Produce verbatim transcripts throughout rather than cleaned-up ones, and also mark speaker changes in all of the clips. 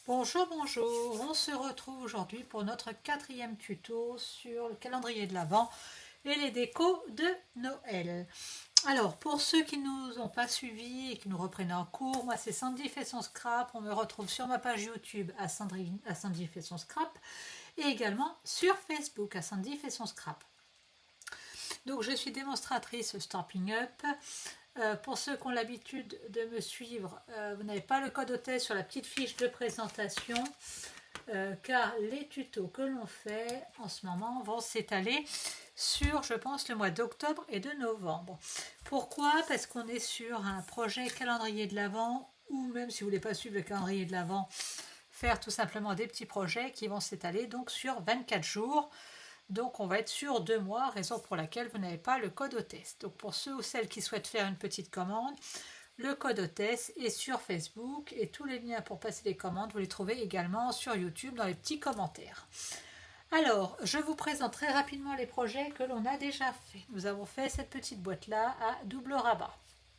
Speaker 1: Bonjour, bonjour, on se retrouve aujourd'hui pour notre quatrième tuto sur le calendrier de l'Avent et les décos de Noël. Alors, pour ceux qui ne nous ont pas suivis et qui nous reprennent en cours, moi c'est Sandy fait son scrap, on me retrouve sur ma page YouTube à, Sandrine, à Sandy fait son scrap et également sur Facebook à Sandy fait son scrap. Donc je suis démonstratrice Stampin' Up. Euh, pour ceux qui ont l'habitude de me suivre, euh, vous n'avez pas le code hôtesse sur la petite fiche de présentation, euh, car les tutos que l'on fait en ce moment vont s'étaler sur, je pense, le mois d'octobre et de novembre. Pourquoi? Parce qu'on est sur un projet calendrier de l'Avent, ou même si vous ne voulez pas suivre le calendrier de l'Avent, faire tout simplement des petits projets qui vont s'étaler donc sur vingt-quatre jours. Donc on va être sur deux mois, raison pour laquelle vous n'avez pas le code hôtesse. Donc pour ceux ou celles qui souhaitent faire une petite commande, le code hôtesse est sur Facebook et tous les liens pour passer les commandes, vous les trouvez également sur YouTube dans les petits commentaires. Alors, je vous présente très rapidement les projets que l'on a déjà fait. Nous avons fait cette petite boîte-là à double rabat.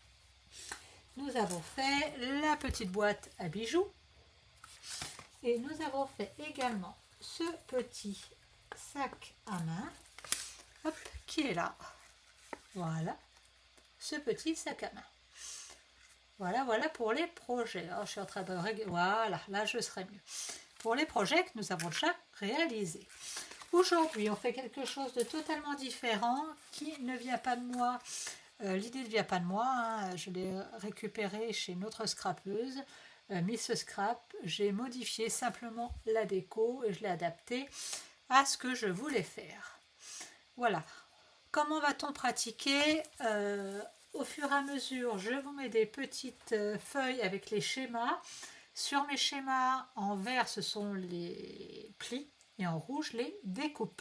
Speaker 1: Nous avons fait la petite boîte à bijoux. Et nous avons fait également ce petit sac à main, hop, qui est là. Voilà, ce petit sac à main. Voilà, voilà pour les projets. Alors, je suis en train de régler. Voilà, là je serai mieux. Pour les projets que nous avons déjà réalisés. Aujourd'hui, on fait quelque chose de totalement différent qui ne vient pas de moi. Euh, L'idée ne vient pas de moi. Hein. Je l'ai récupéré chez notre scrapeuse, euh, Miss Scrap. J'ai modifié simplement la déco et je l'ai adaptée à ce que je voulais faire. Voilà. Comment va-t-on pratiquer? euh, Au fur et à mesure, je vous mets des petites feuilles avec les schémas. Sur mes schémas, en vert, ce sont les plis et en rouge, les découpes.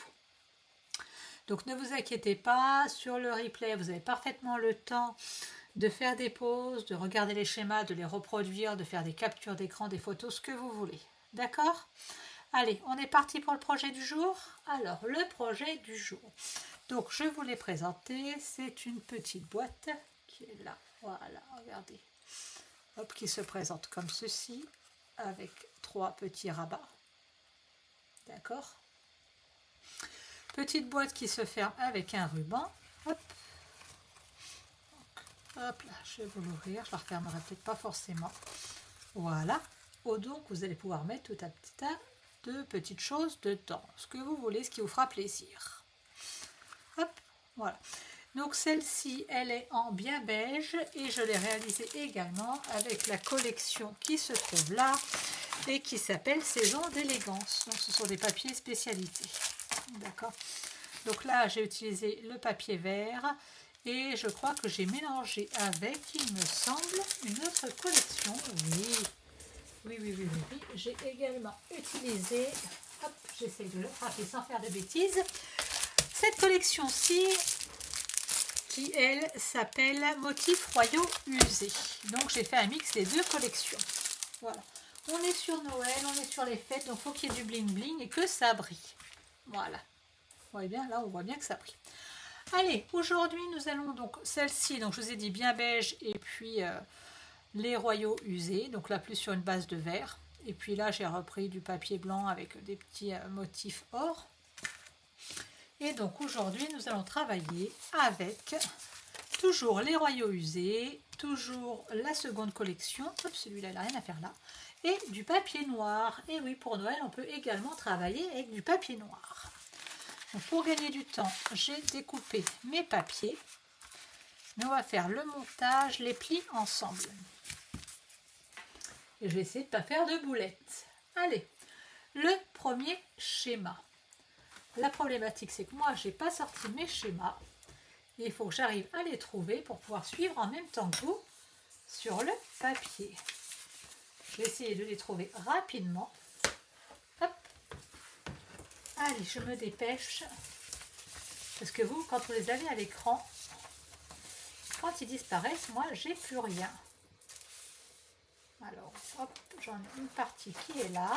Speaker 1: Donc ne vous inquiétez pas, sur le replay, vous avez parfaitement le temps de faire des pauses, de regarder les schémas, de les reproduire, de faire des captures d'écran, des photos, ce que vous voulez. D'accord ? Allez, on est parti pour le projet du jour. Alors, le projet du jour. Donc, je vous l'ai présenté. C'est une petite boîte qui est là. Voilà, regardez. Hop, qui se présente comme ceci, avec trois petits rabats. D'accord? Petite boîte qui se ferme avec un ruban. Hop. Donc, hop là, je vais vous l'ouvrir. Je la refermerai peut-être pas forcément. Voilà. Au donc, vous allez pouvoir mettre tout un petit tas de petites choses dedans, ce que vous voulez, ce qui vous fera plaisir. Hop, voilà. Donc celle-ci, elle est en bien beige et je l'ai réalisée également avec la collection qui se trouve là et qui s'appelle Saison d'élégance. Donc ce sont des papiers spécialités. D'accord. Donc là, j'ai utilisé le papier vert et je crois que j'ai mélangé avec, il me semble, une autre collection. Oui. Oui, oui, oui, oui, oui. J'ai également utilisé, hop, j'essaie de le frapper sans faire de bêtises, cette collection-ci qui, elle, s'appelle Motifs royaux usés. Donc, j'ai fait un mix des deux collections. Voilà. On est sur Noël, on est sur les fêtes, donc il faut qu'il y ait du bling-bling et que ça brille. Voilà. Vous voyez bien, là, on voit bien que ça brille. Allez, aujourd'hui, nous allons donc, celle-ci, donc je vous ai dit bien beige et puis... Euh, les royaux usés, donc là plus sur une base de verre. Et puis là j'ai repris du papier blanc avec des petits euh, motifs or. Et donc aujourd'hui nous allons travailler avec toujours les royaux usés, toujours la seconde collection. Hop, celui-là il n'a rien à faire là. Et du papier noir. Et oui, pour Noël on peut également travailler avec du papier noir. Donc, pour gagner du temps, j'ai découpé mes papiers. Mais on va faire le montage, les plis ensemble. Et je vais essayer de ne pas faire de boulettes. Allez, le premier schéma. La problématique, c'est que moi, je n'ai pas sorti mes schémas. Et il faut que j'arrive à les trouver pour pouvoir suivre en même temps que vous sur le papier. Je vais essayer de les trouver rapidement. Hop. Allez, je me dépêche. Parce que vous, quand vous les avez à l'écran, quand ils disparaissent, moi, j'ai plus rien. Alors, hop, j'en ai une partie qui est là.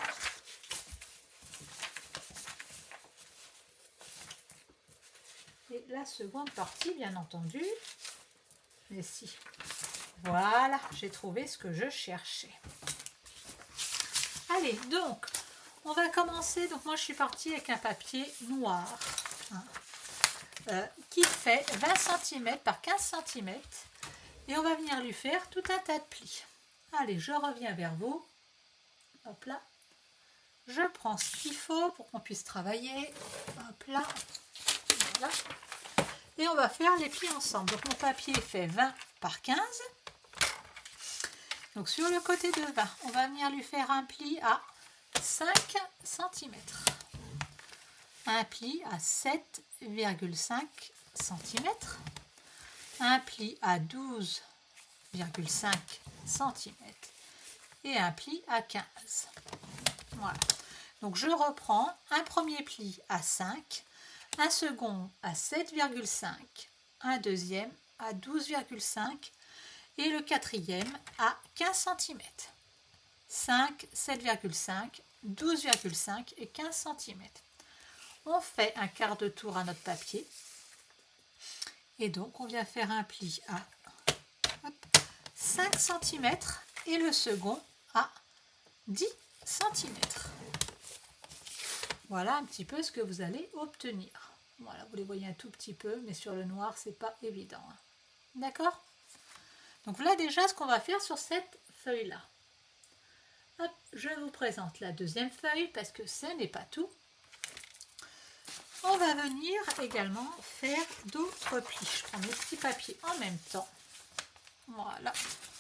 Speaker 1: Et la seconde partie, bien entendu. Mais si. Voilà, j'ai trouvé ce que je cherchais. Allez, donc, on va commencer. Donc, moi, je suis partie avec un papier noir hein, euh, qui fait vingt centimètres par quinze centimètres. Et on va venir lui faire tout un tas de plis. Allez, je reviens vers vous. Hop là. Je prends ce qu'il faut pour qu'on puisse travailler. Hop là. Voilà. Et on va faire les plis ensemble. Donc, mon papier fait vingt par quinze. Donc, sur le côté de vingt, on va venir lui faire un pli à cinq centimètres. Un pli à sept virgule cinq centimètres. Un pli à douze virgule cinq centimètres. Et un pli à quinze. Voilà. Donc, je reprends un premier pli à cinq, un second à sept virgule cinq, un deuxième à douze virgule cinq et le quatrième à quinze centimètres. cinq, sept virgule cinq, douze virgule cinq et quinze centimètres. On fait un quart de tour à notre papier. Et donc, on vient faire un pli à hop, cinq centimètres et le second à dix centimètres. Voilà un petit peu ce que vous allez obtenir. Voilà, vous les voyez un tout petit peu, mais sur le noir, c'est pas évident. Hein. D'accord? Donc voilà déjà ce qu'on va faire sur cette feuille-là. Hop, je vous présente la deuxième feuille parce que ce n'est pas tout. On va venir également faire d'autres plis. Je prends mes petits papiers en même temps. Voilà.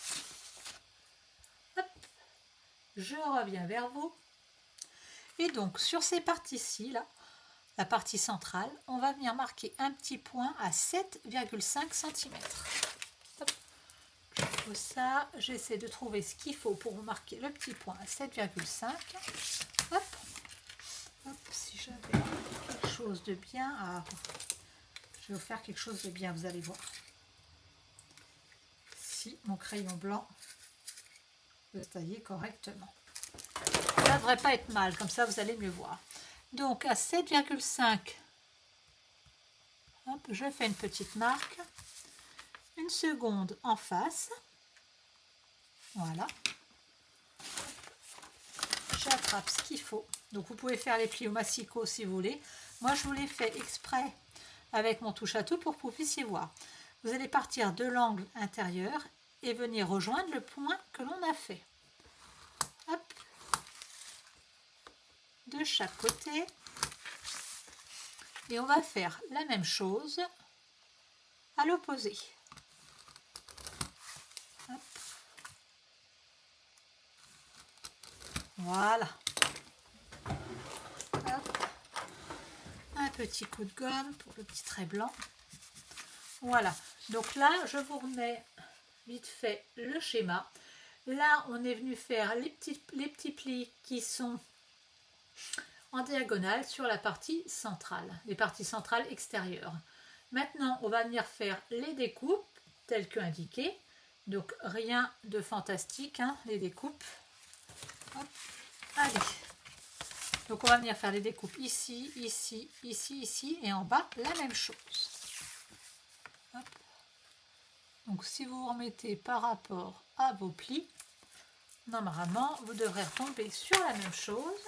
Speaker 1: Hop. Je reviens vers vous. Et donc sur ces parties-ci, là, la partie centrale, on va venir marquer un petit point à sept virgule cinq centimètres. Je pose ça, j'essaie de trouver ce qu'il faut pour vous marquer le petit point à sept virgule cinq. Hop. Hop, si j'avais quelque chose de bien, ah, je vais vous faire quelque chose de bien, vous allez voir. Si mon crayon blanc peut tailler correctement. Ça ne devrait pas être mal, comme ça vous allez mieux voir. Donc à sept virgule cinq, je fais une petite marque, une seconde en face, voilà. J'attrape ce qu'il faut. Donc vous pouvez faire les plis au massicot si vous voulez. Moi je vous l'ai fait exprès avec mon touche à tout pour que vous puissiez voir. Vous allez partir de l'angle intérieur et venir rejoindre le point que l'on a fait. Hop. De chaque côté. Et on va faire la même chose à l'opposé. Voilà. Hop. Un petit coup de gomme pour le petit trait blanc. Voilà. Donc là, je vous remets vite fait le schéma. Là, on est venu faire les petits, les petits plis qui sont en diagonale sur la partie centrale, les parties centrales extérieures. Maintenant, on va venir faire les découpes telles que indiquées. Donc, rien de fantastique, hein, les découpes. Hop. Allez. Donc, on va venir faire les découpes ici, ici, ici, ici et en bas, la même chose. Hop. Donc, si vous vous remettez par rapport à vos plis, normalement, vous devrez retomber sur la même chose.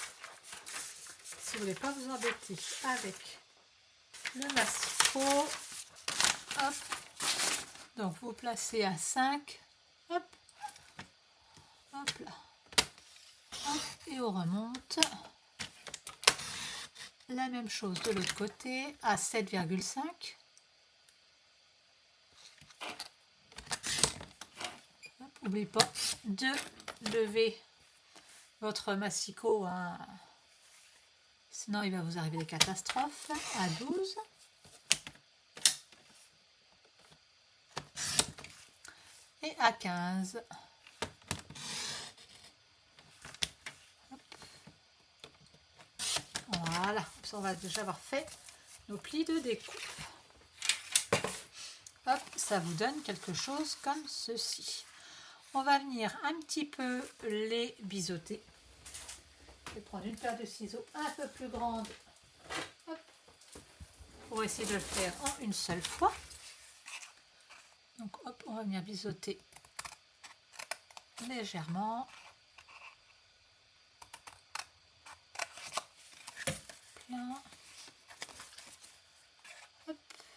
Speaker 1: Si vous ne voulez pas vous embêter avec le massicot, hop, donc vous placez à cinq, hop, hop là, hop, et on remonte. La même chose de l'autre côté à sept virgule cinq. N'oubliez pas de lever votre massicot, hein. Sinon il va vous arriver des catastrophes. À douze. Et à quinze. Hop. Voilà, on va déjà avoir fait nos plis de découpe. Hop, ça vous donne quelque chose comme ceci. On va venir un petit peu les biseauter. Je vais prendre une paire de ciseaux un peu plus grande, hop, pour essayer de le faire en une seule fois. Donc hop, on va venir biseauter légèrement. là. Hop.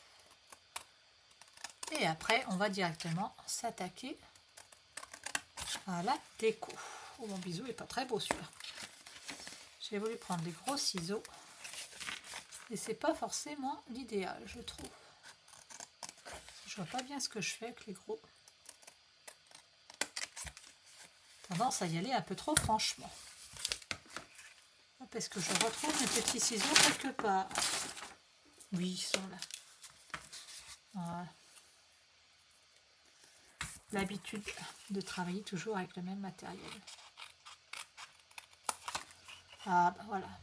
Speaker 1: Et après, on va directement s'attaquer à la déco. Oh, mon bisou est pas très beau celui-là. J'ai voulu prendre des gros ciseaux et c'est pas forcément l'idéal, je trouve. Je vois pas bien ce que je fais avec les gros. Tendance à y aller un peu trop franchement. Parce que je retrouve mes petits ciseaux quelque part. Oui, ils sont là. Voilà. L'habitude de travailler toujours avec le même matériel. Ah bah voilà.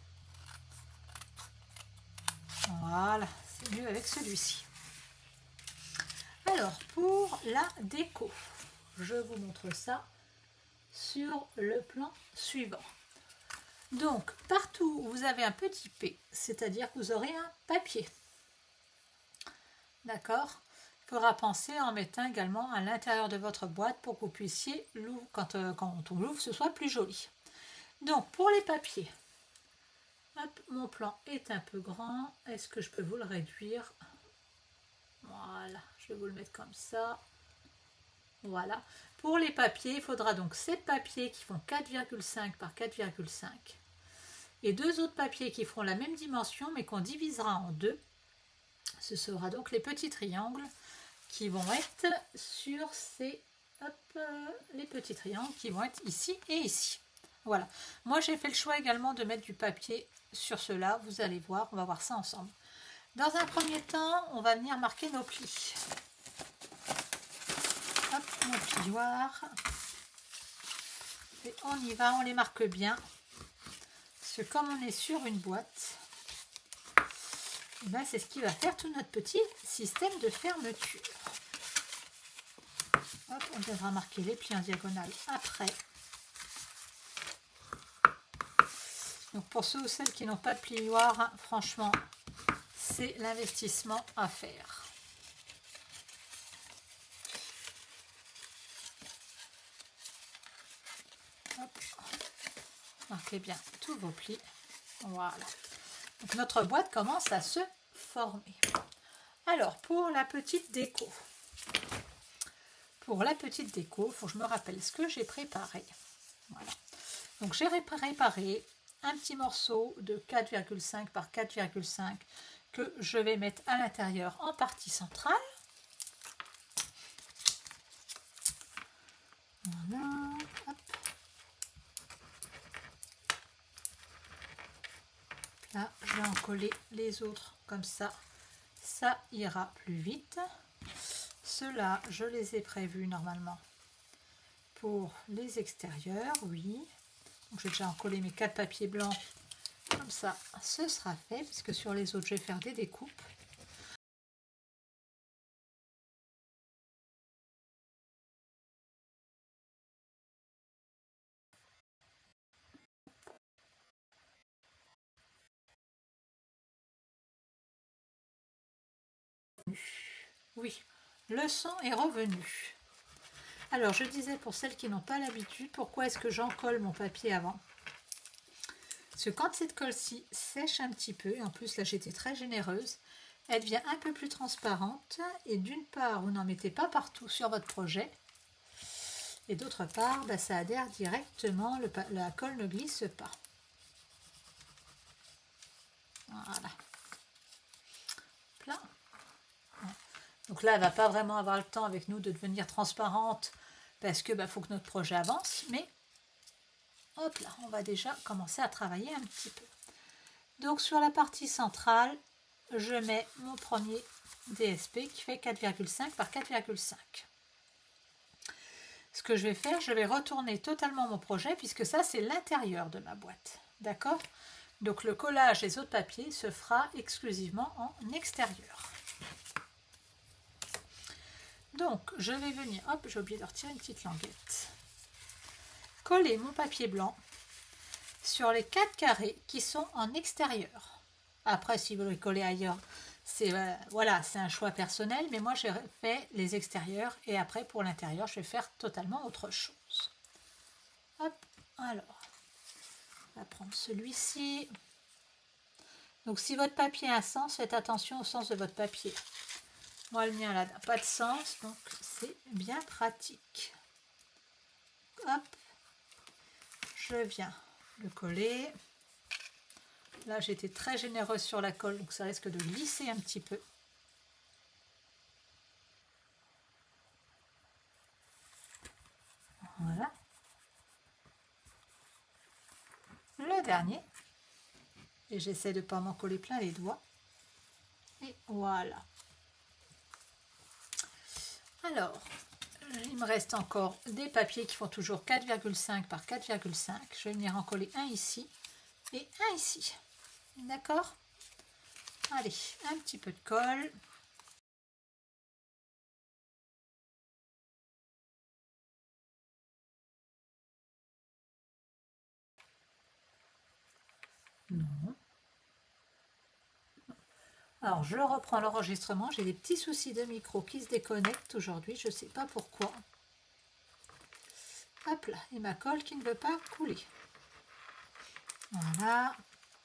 Speaker 1: Voilà, c'est mieux avec celui-ci. Alors, pour la déco, je vous montre ça sur le plan suivant. Donc, partout où vous avez un petit P, c'est-à-dire que vous aurez un papier. D'accord ? Il faudra penser à en mettre un également à l'intérieur de votre boîte pour que vous puissiez l'ouvrir, quand, euh, quand on l'ouvre, ce soit plus joli. Donc, pour les papiers, hop, mon plan est un peu grand. Est-ce que je peux vous le réduire? Voilà, je vais vous le mettre comme ça. Voilà. Pour les papiers, il faudra donc sept papiers qui font quatre virgule cinq par quatre virgule cinq et deux autres papiers qui feront la même dimension mais qu'on divisera en deux. Ce sera donc les petits triangles qui vont être sur ces hop, euh, les petits triangles qui vont être ici et ici. Voilà. Moi j'ai fait le choix également de mettre du papier sur cela. Vous allez voir, on va voir ça ensemble. Dans un premier temps, on va venir marquer nos plis. Hop, mon plioir. Et on y va, on les marque bien. Parce que comme on est sur une boîte, eh ben c'est ce qui va faire tout notre petit système de fermeture. Hop, on devra marquer les plis en diagonale après. Donc pour ceux ou celles qui n'ont pas de plioir, hein, franchement, c'est l'investissement à faire. Hop. Marquez bien tous vos plis. Voilà. Donc notre boîte commence à se former. Alors pour la petite déco. Pour la petite déco, il faut que je me rappelle ce que j'ai préparé. Voilà. Donc j'ai préparé un petit morceau de quatre virgule cinq par quatre virgule cinq que je vais mettre à l'intérieur en partie centrale. Voilà. Hop. Là, je vais en coller les autres comme ça. Ça ira plus vite. Ceux-là, je les ai prévus normalement pour les extérieurs, oui. Donc, j'ai déjà encollé mes quatre papiers blancs. Comme ça, ce sera fait, puisque sur les autres, je vais faire des découpes. Oui, le son est revenu. Alors, je disais pour celles qui n'ont pas l'habitude, pourquoi est-ce que j'en colle mon papier avant? Parce que quand cette colle-ci sèche un petit peu, et en plus là j'étais très généreuse, elle devient un peu plus transparente. Et d'une part, vous n'en mettez pas partout sur votre projet. Et d'autre part, bah, ça adhère directement, le, la colle ne glisse pas. Voilà. Là. Donc là, elle ne va pas vraiment avoir le temps avec nous de devenir transparente parce que bah, faut que notre projet avance. Mais hop là, on va déjà commencer à travailler un petit peu. Donc sur la partie centrale, je mets mon premier D S P qui fait quatre virgule cinq par quatre virgule cinq. Ce que je vais faire, je vais retourner totalement mon projet puisque ça c'est l'intérieur de ma boîte. D'accord? Donc le collage des autres papiers se fera exclusivement en extérieur. Donc je vais venir, hop, j'ai oublié de retirer une petite languette. Coller mon papier blanc sur les quatre carrés qui sont en extérieur. Après, si vous le collez ailleurs, c'est euh, voilà, c'est un choix personnel, mais moi j'ai fait les extérieurs et après pour l'intérieur, je vais faire totalement autre chose. Hop, alors, on va prendre celui-ci. Donc si votre papier a un sens, faites attention au sens de votre papier. Moi le mien n'a pas de sens, donc c'est bien pratique. Hop, je viens le coller. Là j'ai été très généreuse sur la colle, donc ça risque de glisser un petit peu. Voilà. Le dernier. Et j'essaie de ne pas m'en coller plein les doigts. Et voilà. Alors, il me reste encore des papiers qui font toujours quatre virgule cinq par quatre virgule cinq. Je vais venir en coller un ici et un ici. D'accord? Allez, un petit peu de colle. Non. Alors, je reprends l'enregistrement. J'ai des petits soucis de micro qui se déconnectent aujourd'hui. Je ne sais pas pourquoi. Hop là, et ma colle qui ne veut pas couler. Voilà.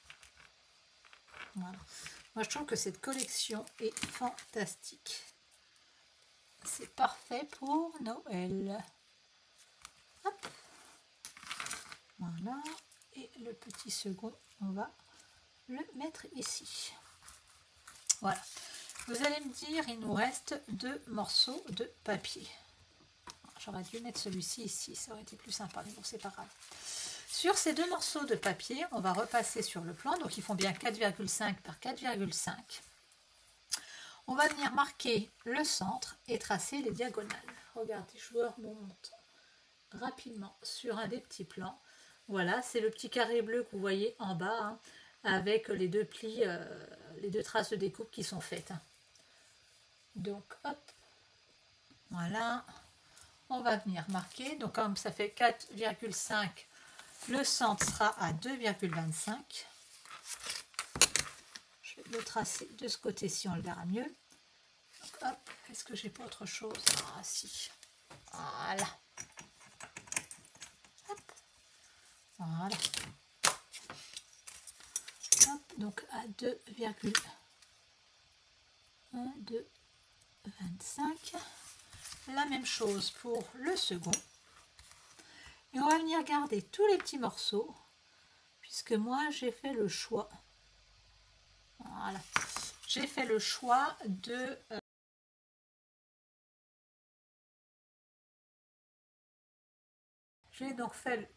Speaker 1: Voilà. Moi, je trouve que cette collection est fantastique. C'est parfait pour Noël. Hop. Voilà. Et le petit second, on va le mettre ici. Voilà. Vous allez me dire, il nous reste deux morceaux de papier. J'aurais dû mettre celui-ci ici, ça aurait été plus sympa, mais bon, c'est pas grave. Sur ces deux morceaux de papier, on va repasser sur le plan, donc ils font bien quatre virgule cinq par quatre virgule cinq. On va venir marquer le centre et tracer les diagonales. Regardez, je vous remonte rapidement sur un des petits plans. Voilà, c'est le petit carré bleu que vous voyez en bas, hein, avec les deux plis, euh, les deux traces de découpe qui sont faites. Donc, hop, voilà. On va venir marquer. Donc, comme ça fait quatre virgule cinq, le centre sera à deux virgule vingt-cinq. Je vais le tracer de ce côté-ci, on le verra mieux. Donc, hop, est-ce que j'ai pas autre chose? Ah, si. Voilà. Hop. Voilà. Hop, donc à deux virgule vingt-cinq. La même chose pour le second. Et on va venir garder tous les petits morceaux, puisque moi j'ai fait le choix. Voilà. J'ai fait le choix de... Euh, j'ai donc fait...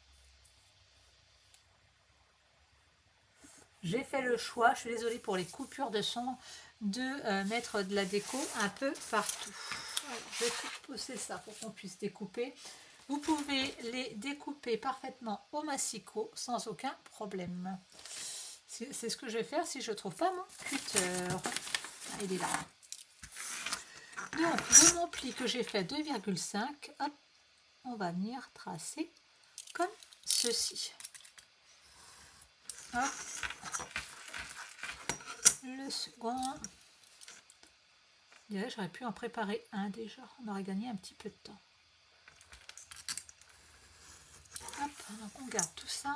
Speaker 1: J'ai fait le choix, je suis désolée pour les coupures de son, de euh, mettre de la déco un peu partout. Alors, je vais pousser ça pour qu'on puisse découper. Vous pouvez les découper parfaitement au massicot sans aucun problème. C'est ce que je vais faire si je ne trouve pas mon cutter. Ah, il est là. Donc, de mon pli que j'ai fait deux virgule cinq, hop, on va venir tracer comme ceci. Hop. Le second. J'aurais pu en préparer un déjà. On aurait gagné un petit peu de temps. Hop, donc on garde tout ça.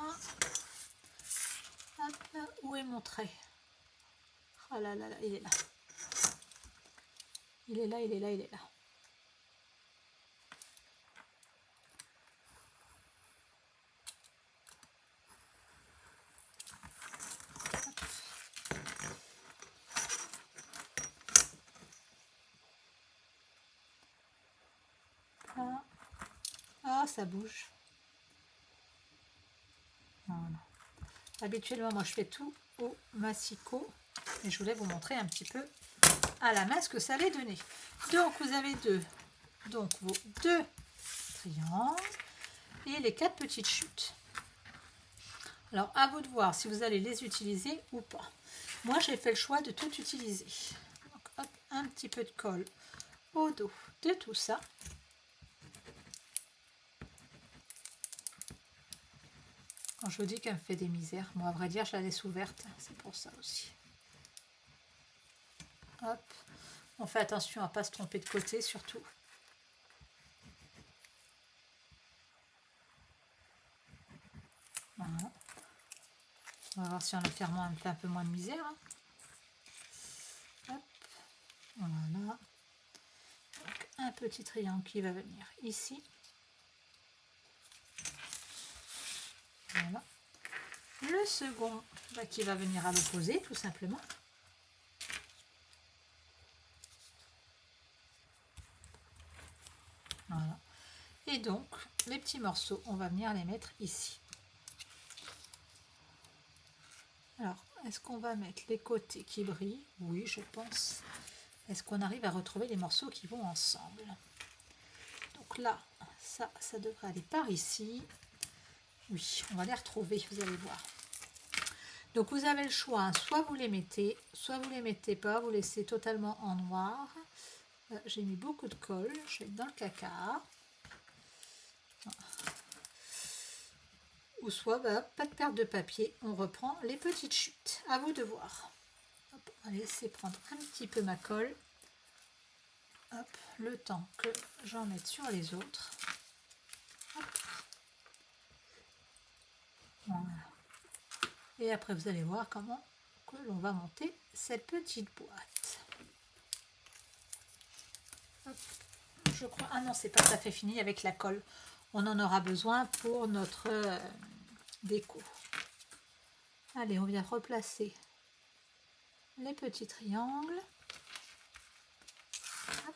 Speaker 1: Hop, où est mon trait? Oh là là là, il est là. Il est là, il est là, il est là. Ah, ah, ça bouge. Voilà. Habituellement, moi, je fais tout au massicot. Et je voulais vous montrer un petit peu à la main ce que ça allait donner. Donc, vous avez deux. Donc, vos deux triangles et les quatre petites chutes. Alors, à vous de voir si vous allez les utiliser ou pas. Moi, j'ai fait le choix de tout utiliser. Donc, hop, un petit peu de colle au dos de tout ça. Quand je vous dis qu'elle me fait des misères, moi, à vrai dire, je la laisse ouverte. C'est pour ça aussi. Hop. On fait attention à ne pas se tromper de côté, surtout. Voilà. On va voir si en le fermant, elle me fait un peu moins de misère. Hein. Hop. Voilà. Donc, un petit triangle qui va venir ici. Voilà. Le second bah, qui va venir à l'opposé, tout simplement. Voilà. Et donc, les petits morceaux, on va venir les mettre ici. Alors, est-ce qu'on va mettre les côtés qui brillent? Oui, je pense. Est-ce qu'on arrive à retrouver les morceaux qui vont ensemble? Donc là, ça, ça devrait aller par ici. Oui, on va les retrouver, vous allez voir. Donc vous avez le choix, hein, soit vous les mettez, soit vous les mettez pas, vous laissez totalement en noir. Euh, J'ai mis beaucoup de colle, je vais être dans le caca. Ou soit, bah, pas de perte de papier, on reprend les petites chutes. À vous de voir. Hop, on va laisser prendre un petit peu ma colle. Hop, le temps que j'en mette sur les autres. Hop. Voilà. Et après, vous allez voir comment que l'on va monter cette petite boîte. Hop. Je crois, ah non, c'est pas tout à fait fini avec la colle. On en aura besoin pour notre euh, déco. Allez, on vient replacer les petits triangles. Hop.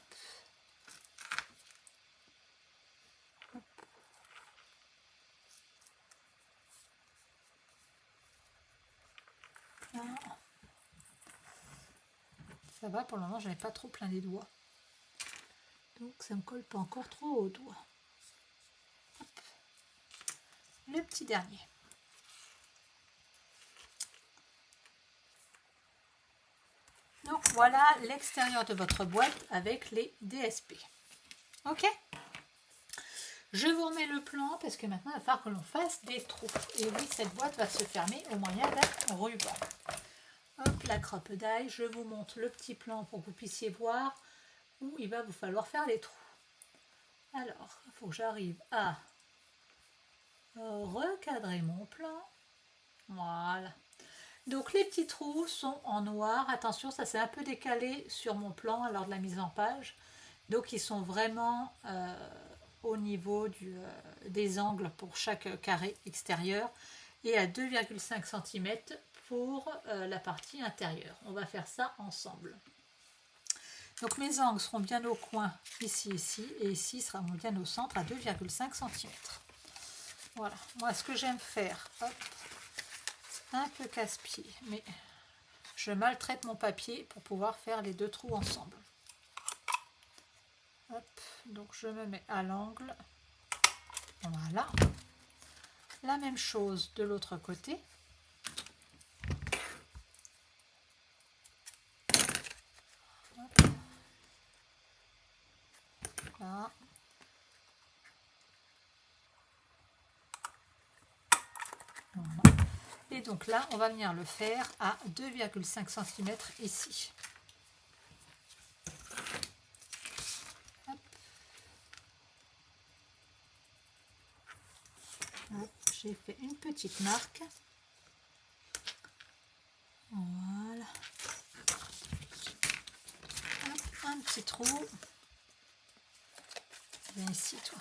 Speaker 1: Hop. Là. Ça va, pour le moment, je n'avais pas trop plein les doigts. Donc, ça ne me colle pas encore trop aux doigts. Hop. Le petit dernier. Donc, voilà l'extérieur de votre boîte avec les D S P. Ok? Je vous remets le plan parce que maintenant, il va falloir que l'on fasse des trous. Et oui, cette boîte va se fermer au moyen d'un ruban. Hop, la croppe d'ail. Je vous montre le petit plan pour que vous puissiez voir où il va vous falloir faire les trous. Alors, il faut que j'arrive à recadrer mon plan. Voilà. Donc, les petits trous sont en noir. Attention, ça s'est un peu décalé sur mon plan lors de la mise en page. Donc, ils sont vraiment euh, au niveau du, euh, des angles pour chaque carré extérieur et à deux virgule cinq centimètres pour euh, la partie intérieure. On va faire ça ensemble. Donc mes angles seront bien au coin, ici, ici, et ici sera bien au centre à deux virgule cinq centimètres. Voilà, moi ce que j'aime faire, hop, un peu casse-pied, mais je maltraite mon papier pour pouvoir faire les deux trous ensemble. Hop, donc je me mets à l'angle, voilà. La même chose de l'autre côté. Hop. Là. Voilà. Et donc là, on va venir le faire à deux virgule cinq centimètres ici. J'ai fait une petite marque. Voilà. Hop, un petit trou. Viens ici, toi.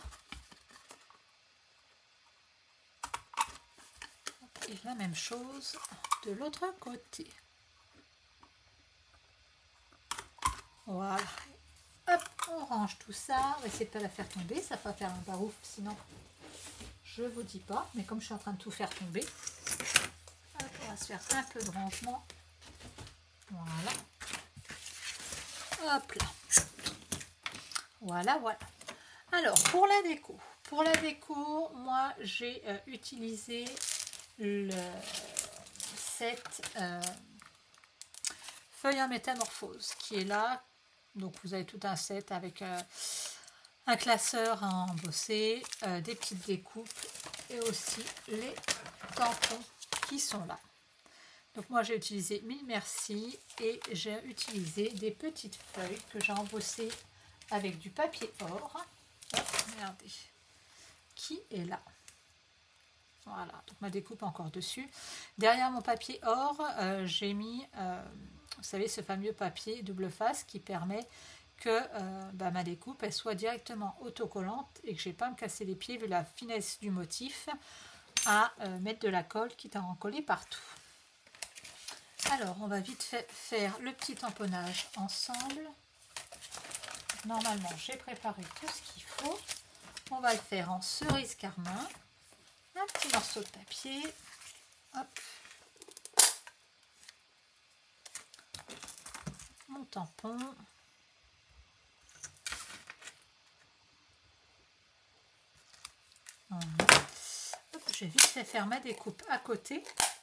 Speaker 1: Et la même chose de l'autre côté. Voilà. Hop, on range tout ça. On va essayer de ne pas la faire tomber. Ça va faire un barouf, sinon je vous dis pas. Mais comme je suis en train de tout faire tomber, hop, on va se faire un peu de rangement. Voilà. Hop là. Voilà, voilà. Alors, pour la déco. Pour la déco, moi, j'ai euh, utilisé le set euh, feuille en métamorphose qui est là. Donc, vous avez tout un set avec euh, un classeur à embosser, euh, des petites découpes et aussi les tampons qui sont là. Donc, moi, j'ai utilisé Mille Merci et j'ai utilisé des petites feuilles que j'ai embossées avec du papier or. Hop, regardez, qui est là. Voilà, donc ma découpe encore dessus. Derrière mon papier or, euh, j'ai mis, euh, vous savez, ce fameux papier double face qui permet que euh, bah, ma découpe elle soit directement autocollante et que je n'ai pas à me casser les pieds vu la finesse du motif à euh, mettre de la colle quitte à en coller partout. Alors on va vite fait faire le petit tamponnage ensemble. Normalement j'ai préparé tout ce qu'il faut. On va le faire en cerise carmin. Un petit morceau de papier. Hop. Mon tampon. Voilà. Hop, je vais vite fait faire ma découpe à côté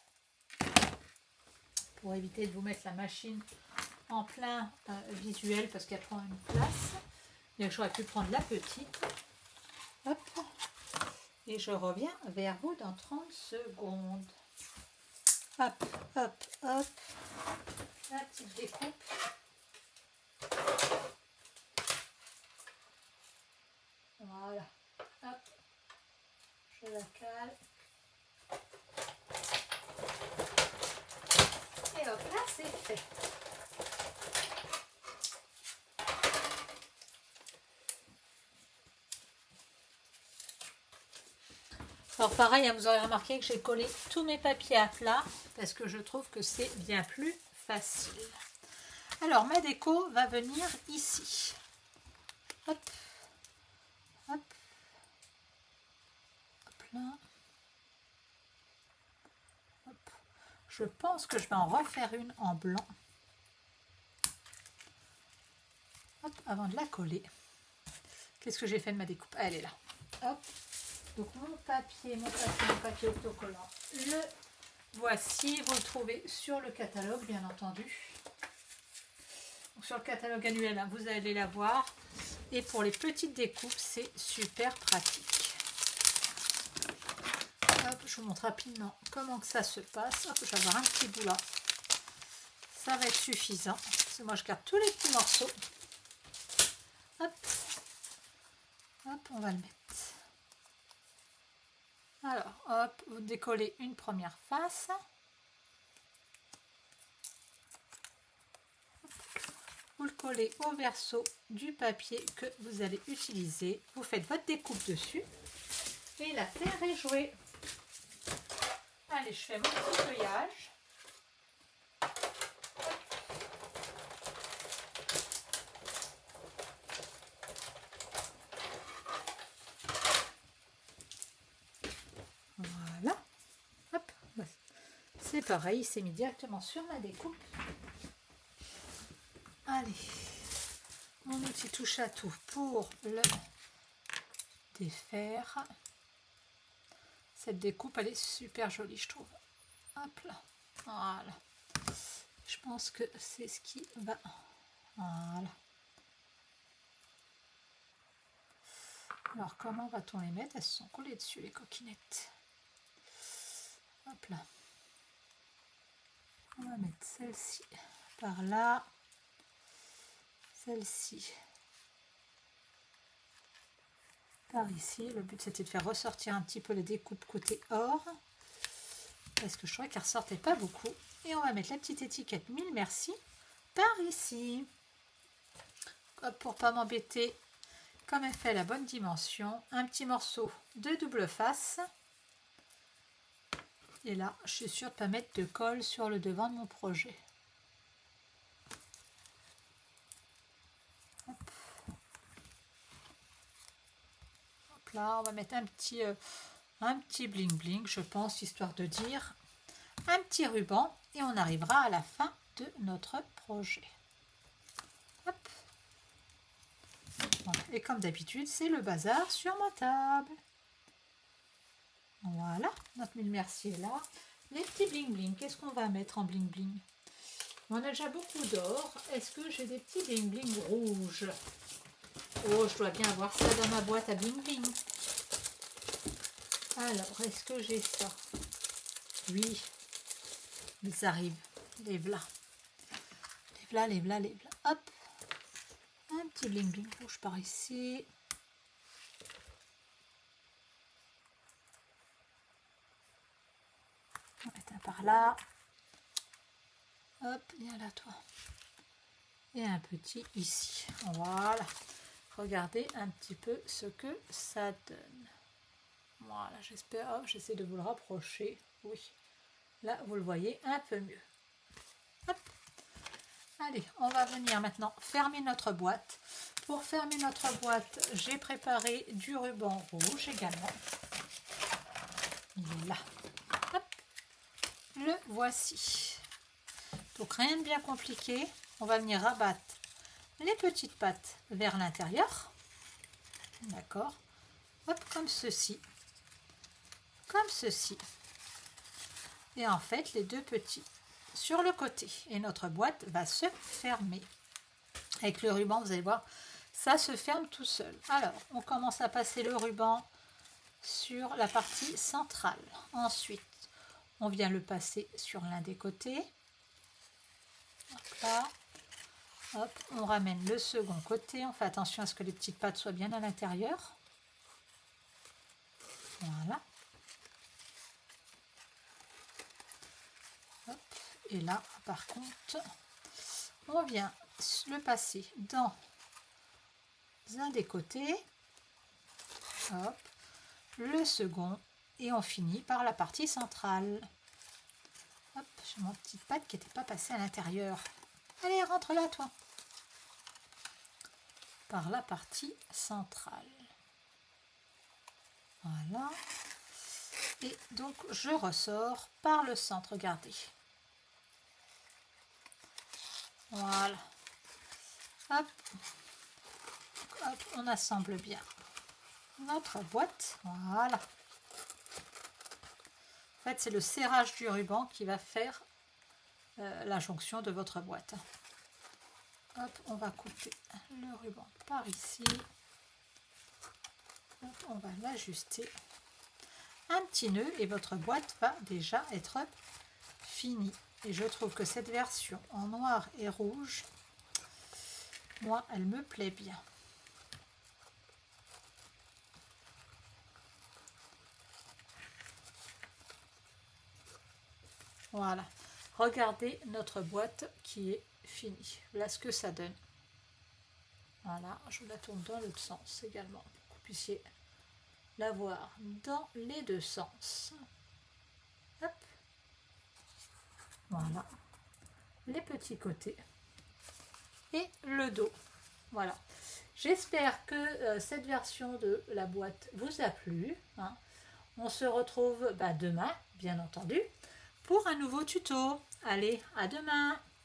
Speaker 1: pour éviter de vous mettre la machine en plein euh, visuel parce qu'elle prend une place. Bien que j'aurais pu prendre la petite. Hop. Et je reviens vers vous dans trente secondes. Hop, hop, hop. La petite découpe. Voilà. Hop. Je la cale. Et hop, là c'est fait. Alors pareil, vous aurez remarqué que j'ai collé tous mes papiers à plat parce que je trouve que c'est bien plus facile. Alors ma déco va venir ici. Hop, hop, hop là. Hop. Je pense que je vais en refaire une en blanc. Hop, avant de la coller. Qu'est-ce que j'ai fait de ma découpe? Elle est là. Hop. Donc mon papier, mon papier, mon papier autocollant, le voici, vous le trouvez sur le catalogue bien entendu. Donc, sur le catalogue annuel, hein, vous allez l'avoir. Et pour les petites découpes, c'est super pratique. Hop, je vous montre rapidement comment que ça se passe. Hop, je vais avoir un petit bout là. Ça va être suffisant. Parce que moi je garde tous les petits morceaux. Hop, hop, on va le mettre. Alors, hop, vous décollez une première face. Vous le collez au verso du papier que vous allez utiliser. Vous faites votre découpe dessus. Et l'affaire est jouée. Allez, je fais mon petit feuillage. Voilà. Hop. C'est pareil, il s'est mis directement sur ma découpe. Allez, mon outil touche à tout pour le défaire. Cette découpe, elle est super jolie, je trouve. Hop là, voilà. Je pense que c'est ce qui va. Voilà. Alors, comment va-t-on les mettre? Elles se sont collées dessus, les coquinettes. Hop là. On va mettre celle-ci par là. Celle-ci par ici. Le but c'était de faire ressortir un petit peu les découpes côté or parce que je trouvais qu'elle ressortait pas beaucoup. Et on va mettre la petite étiquette mille merci par ici. Hop, pour pas m'embêter, comme elle fait la bonne dimension, un petit morceau de double face. Et là, je suis sûre de ne pas mettre de colle sur le devant de mon projet. Hop. Hop là, on va mettre un petit, euh, un petit bling bling, je pense, histoire de dire un petit ruban. Et on arrivera à la fin de notre projet. Hop. Voilà. Et comme d'habitude, c'est le bazar sur ma table. Voilà, notre mille merci est là. Les petits bling bling, qu'est-ce qu'on va mettre en bling bling? On a déjà beaucoup d'or. Est-ce que j'ai des petits bling bling rouges? Oh, je dois bien avoir ça dans ma boîte à bling bling. Alors, est-ce que j'ai ça? Oui, ils arrivent. Les v'là. Les v'là, les v'là, les v'là. Hop, un petit bling bling rouge par ici. On va mettre un par là. Hop, viens là toi. Et un petit ici. Voilà. Regardez un petit peu ce que ça donne. Voilà, j'espère. Oh, j'essaie de vous le rapprocher. Oui. Là, vous le voyez un peu mieux. Hop. Allez, on va venir maintenant fermer notre boîte. Pour fermer notre boîte, j'ai préparé du ruban rouge également. Il est là. Hop. Le voici. Donc rien de bien compliqué. On va venir rabattre les petites pattes vers l'intérieur. D'accord. Hop, comme ceci. Comme ceci. Et en fait, les deux petits sur le côté. Et notre boîte va se fermer. Avec le ruban, vous allez voir, ça se ferme tout seul. Alors, on commence à passer le ruban sur la partie centrale. Ensuite, on vient le passer sur l'un des côtés. Donc là. Hop, on ramène le second côté. On fait attention à ce que les petites pattes soient bien à l'intérieur. Voilà. Hop, et là, par contre, on vient le passer dans un des côtés. Hop, le second. Et on finit par la partie centrale. Hop, j'ai mon petite patte qui n'était pas passée à l'intérieur. Allez, rentre là, toi. Par la partie centrale. Voilà. Et donc, je ressors par le centre. Regardez. Voilà. Hop. Hop, on assemble bien notre boîte. Voilà. En fait, c'est le serrage du ruban qui va faire euh, la jonction de votre boîte. Hop, on va couper le ruban par ici. Hop, on va l'ajuster. Un petit nœud et votre boîte va déjà être finie. Et je trouve que cette version en noir et rouge, moi, elle me plaît bien. Voilà. Regardez notre boîte qui est finie. Voilà ce que ça donne. Voilà, je la tourne dans l'autre sens également pour que vous puissiez la voir dans les deux sens. Hop. Voilà. Les petits côtés. Et le dos. Voilà. J'espère que euh, cette version de la boîte vous a plu. Hein. On se retrouve bah, demain, bien entendu, pour un nouveau tuto. Allez, à demain!